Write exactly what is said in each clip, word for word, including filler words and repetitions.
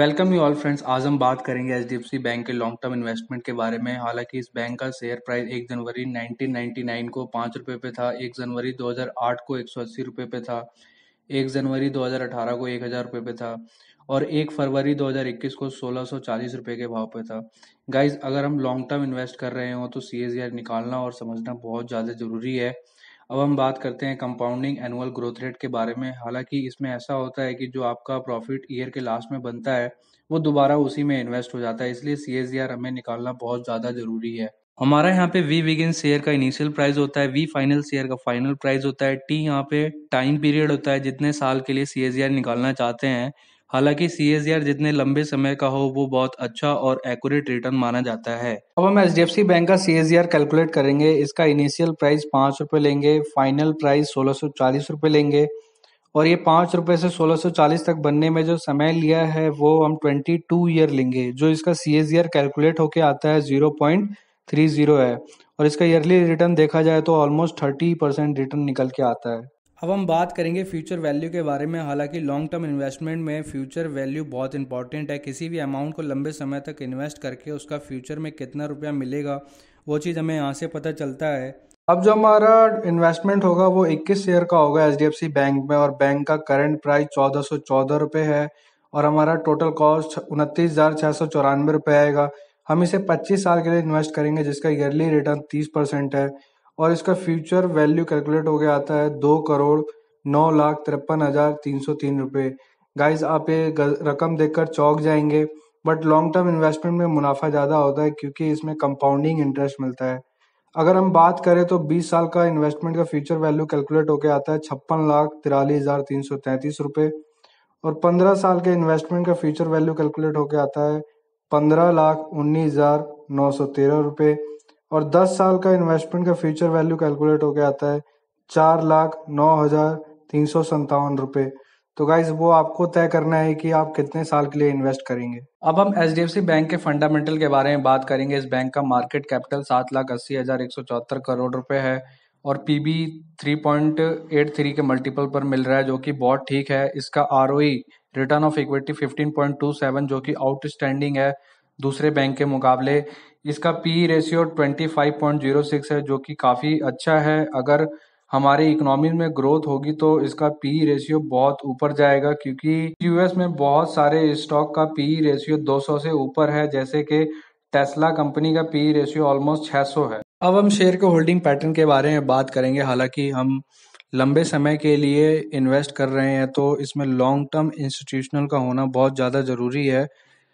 Welcome you all friends. आज हम बात करेंगे एचडीएफसी बैंक के लॉन्ग टर्म इन्वेस्टमेंट के बारे में। हालांकि इस बैंक का शेयर प्राइस एक जनवरी नाइनटीन नाइंटी नाइन को पाँच रुपये पे था, एक जनवरी दो हज़ार आठ को एक सौ अस्सी रुपये पे था, एक जनवरी दो हज़ार अठारह को एक हज़ार रुपये पे था और एक फरवरी दो हज़ार इक्कीस को सोलह सौ चालीस रुपये के भाव पे था। गाइज, अगर हम लॉन्ग टर्म इन्वेस्ट कर रहे हो तो सी एस आर निकालना और समझना बहुत ज़्यादा ज़रूरी है। अब हम बात करते हैं कंपाउंडिंग एनुअल ग्रोथ रेट के बारे में। हालांकि इसमें ऐसा होता है कि जो आपका प्रॉफिट ईयर के लास्ट में बनता है वो दोबारा उसी में इन्वेस्ट हो जाता है, इसलिए सी एस आर हमें निकालना बहुत ज़्यादा ज़रूरी है। हमारा यहाँ पे वी बिगिन शेयर का इनिशियल प्राइस होता है, वी फाइनल शेयर का फाइनल प्राइस होता है, टी यहाँ पे टाइम पीरियड होता है जितने साल के लिए सी एस आर निकालना चाहते हैं। हालांकि सी एस आर जितने लंबे समय का हो वो बहुत अच्छा और एक्यूरेट रिटर्न माना जाता है। अब हम H D F C bank का सी एस आर कैलकुलेट करेंगे। इसका इनिशियल प्राइस पाँच रुपये लेंगे, फाइनल प्राइस सोलह सौ चालीस रुपये लेंगे और ये पाँच रुपये से सोलह सौ चालीस तक बनने में जो समय लिया है वो हम ट्वेंटी टू ईयर लेंगे। जो इसका सी एस आर कैलकुलेट होके आता है जीरो पॉइंट थ्री जीरो है और इसका ईयरली रिटर्न देखा जाए तो ऑलमोस्ट थर्टी परसेंट रिटर्न निकल के आता है। अब हम बात करेंगे फ्यूचर वैल्यू के बारे में। हालांकि लॉन्ग टर्म इन्वेस्टमेंट में फ्यूचर वैल्यू बहुत इंपॉर्टेंट है। किसी भी अमाउंट को लंबे समय तक इन्वेस्ट करके उसका फ्यूचर में कितना रुपया मिलेगा वो चीज़ हमें यहाँ से पता चलता है। अब जो हमारा इन्वेस्टमेंट होगा वो इक्कीस शेयर का होगा H D F C bank में और बैंक का करंट प्राइस चौदह सौ चौदह रुपये है और हमारा टोटल कॉस्ट उनतीस हजार छः सौ चौरानवे रुपये आएगा। हम इसे पच्चीस साल के लिए इन्वेस्ट करेंगे जिसका ईयरली रिटर्न तीस परसेंट है और इसका फ्यूचर वैल्यू कैलकुलेट हो गया आता है दो करोड़ नौ लाख तिरपन हजार तीन सौ तीन रुपये। गाइज, आप ये रकम देखकर चौंक जाएंगे, बट लॉन्ग टर्म इन्वेस्टमेंट में मुनाफा ज़्यादा होता है क्योंकि इसमें कंपाउंडिंग इंटरेस्ट मिलता है। अगर हम बात करें तो बीस साल का इन्वेस्टमेंट का फ्यूचर वैल्यू कैलकुलेट होकर आता है छप्पन लाख तिरालीस हजार तीन सौ तैंतीस रुपये और पंद्रह साल के इन्वेस्टमेंट का फ्यूचर वैल्यू कैलकुलेट होकर आता है पंद्रह लाख उन्नीस हजार नौ सौ तेरह रुपये और दस साल का इन्वेस्टमेंट का फ्यूचर वैल्यू कैलकुलेट होकर आता है चार लाख नौ हजार तीन सौ संतावन रुपये। तो गाइज, वो आपको तय करना है कि आप कितने साल के लिए इन्वेस्ट करेंगे। अब हम H D F C bank के फंडामेंटल के बारे में बात करेंगे। इस बैंक का मार्केट कैपिटल सात लाख अस्सी हजार एक सौ चौहत्तर करोड़ रुपए है और PB three point eight three के मल्टीपल पर मिल रहा है जो कि बहुत ठीक है। इसका ROE return of equity fifteen point two seven जो कि आउटस्टैंडिंग है दूसरे बैंक के मुकाबले। इसका P ratio twenty five point zero six है जो कि काफ़ी अच्छा है। अगर हमारी इकोनॉमी में ग्रोथ होगी तो इसका पी रेशियो बहुत ऊपर जाएगा क्योंकि यूएस में बहुत सारे स्टॉक का पी रेशियो दो सौ से ऊपर है, जैसे कि टेस्ला कंपनी का पी रेशियो ऑलमोस्ट छह सौ है। अब हम शेयर के होल्डिंग पैटर्न के बारे में बात करेंगे। हालांकि हम लंबे समय के लिए इन्वेस्ट कर रहे हैं तो इसमें लॉन्ग टर्म इंस्टीट्यूशनल का होना बहुत ज़्यादा ज़रूरी है।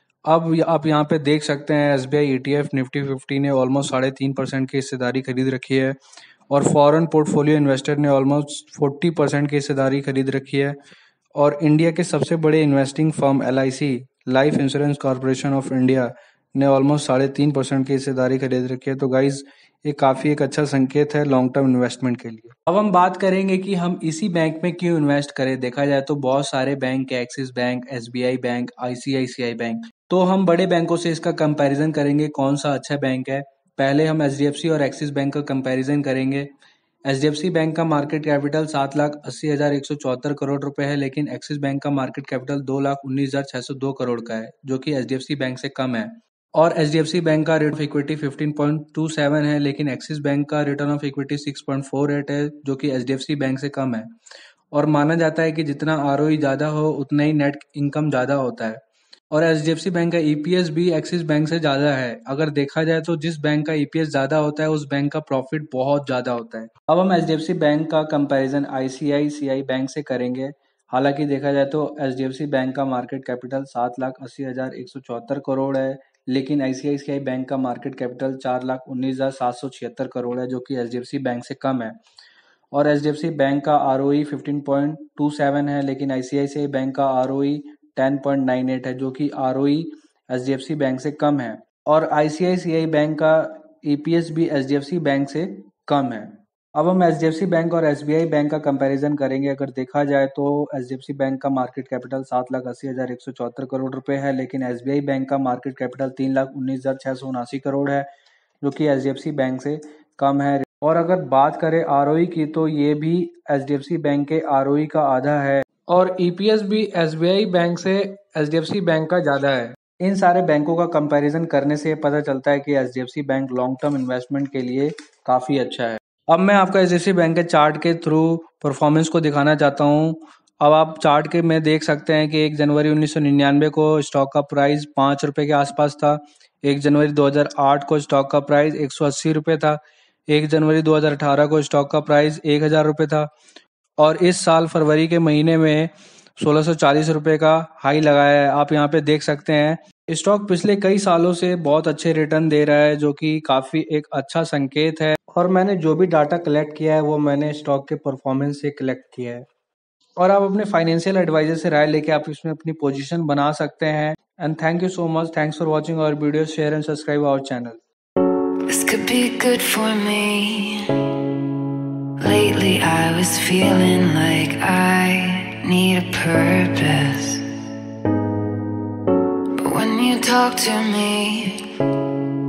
अब आप यहाँ पे देख सकते हैं S B I E T F Nifty fifty ने ऑलमोस्ट साढ़े तीन परसेंट की हिस्सेदारी खरीद रखी है और फॉरेन पोर्टफोलियो इन्वेस्टर ने ऑलमोस्ट फोर्टी परसेंट की हिस्सेदारी खरीद रखी है और इंडिया के सबसे बड़े investing firm L I C life insurance corporation of India ने ऑलमोस्ट साढ़े तीन परसेंट की हिस्सेदारी खरीद रखी है। तो गाइज, ये काफ़ी एक अच्छा संकेत है लॉन्ग टर्म इन्वेस्टमेंट के लिए। अब हम बात करेंगे कि हम इसी बैंक में क्यों इन्वेस्ट करें। देखा जाए तो बहुत सारे bank, Axis bank, S B I bank, I C I C I bank, तो हम बड़े बैंकों से इसका कंपैरिजन करेंगे कौन सा अच्छा बैंक है। पहले हम एच डी एफ सी और एक्सिस बैंक का कंपैरिजन करेंगे। H D F C bank का मार्केट कैपिटल सात लाख अस्सी हजार एक सौ चौहत्तर करोड़ रुपए है, लेकिन एक्सिस बैंक का मार्केट कैपिटल दो लाख उन्नीस हजार छह सौ दो करोड़ का है जो कि H D F C bank से कम है। और H D F C bank का rate of equity fifteen point two seven है, लेकिन एक्सिस बैंक का return of equity six point four eight है जो कि H D F C bank से कम है। और माना जाता है कि जितना आर ओ ई ज़्यादा हो उतना ही नेट इनकम ज़्यादा होता है और H D F C bank का ई पी एस भी एक्सिस बैंक से ज़्यादा है। अगर देखा जाए तो जिस बैंक का ई पी एस ज़्यादा होता है उस बैंक का प्रॉफिट बहुत ज़्यादा होता है। अब हम H D F C bank का comparison I C I C I bank से करेंगे। हालांकि देखा जाए तो H D F C bank का मार्केट कैपिटल सात लाख अस्सी हजार एक सौ चौहत्तर करोड़ है, लेकिन I C I C I bank का मार्केट कैपिटल चार लाख उन्नीस हजार सात सौ छिहत्तर करोड़ है जो कि H D F C bank से कम है। और H D F C bank का R O E fifteen point two seven है, लेकिन I C I C I bank का R O E ten point nine eight है जो कि R O E H D F C bank से कम है। और आई C I C I bank का ई पी एस भी H D F C bank से कम है। अब हम H D F C bank और एस बी आई बैंक का कंपैरिजन करेंगे। अगर देखा जाए तो H D F C bank का मार्केट कैपिटल सात लाख अस्सी हजार एक सौ चौहत्तर करोड़ रुपए है, लेकिन एस बी आई बैंक का मार्केट कैपिटल तीन लाख उन्नीस हजार छह सौ उनासी करोड़ है जो कि H D F C bank से कम है। और अगर बात करें आर ओ ई की तो ये भी H D F C bank के आर ओ ई का आधा है और ईपीएस भी एसबीआई बैंक से एचडीएफसी बैंक का ज़्यादा है। इन सारे बैंकों का कंपैरिजन करने से पता चलता है कि HDFC bank long term investment के लिए काफ़ी अच्छा है। अब मैं आपको एचडीएफसी बैंक के चार्ट के थ्रू परफॉर्मेंस को दिखाना चाहता हूँ। अब आप चार्ट के में देख सकते हैं कि एक जनवरी उन्नीस सौ निन्यानवे को स्टॉक का प्राइस पाँच रुपये के आसपास था। एक जनवरी दो हज़ार आठ को स्टॉक का प्राइस एक सौ अस्सी रुपये था। एक जनवरी दो हज़ार अठारह को स्टॉक का प्राइस एक हज़ार रुपये था और इस साल फरवरी के महीने में सोलह सौ चालीस रुपये का हाई लगाया है। आप यहाँ पे देख सकते हैं स्टॉक पिछले कई सालों से बहुत अच्छे रिटर्न दे रहा है, जो कि काफ़ी एक अच्छा संकेत है। और मैंने जो भी डाटा कलेक्ट किया है वो मैंने स्टॉक के परफॉर्मेंस से कलेक्ट किया है। और आप अपने फाइनेंशियल एडवाइजर से राय लेके आप इसमें अपनी पोजीशन बना सकते हैं। And thank you so much. Thanks for watching our video. Share and subscribe our channel. This could be good for me. Lately I was feeling like I need a purpose, but when you talk to me,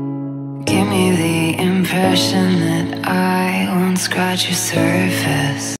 give me the impression that I won't scratch your surface.